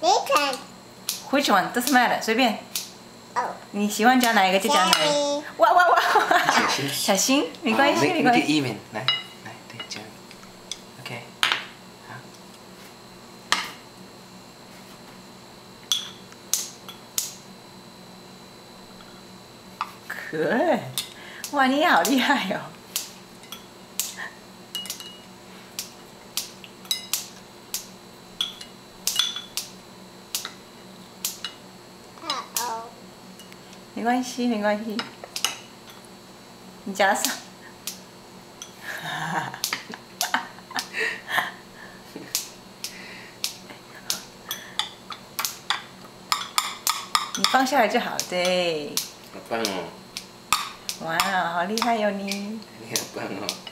Which one doesn't matter， 随便。 哦。 你喜欢加哪一个就加哪一个。哇！小心，没关系，没关系。 Make it even， 来，对，这样。OK， 好。 可，哇，你好厉害哦！没关系，没关系。你加上。你放下来就好，对。 好棒哦！ 哇，好厉害哟你！ 你好棒哦！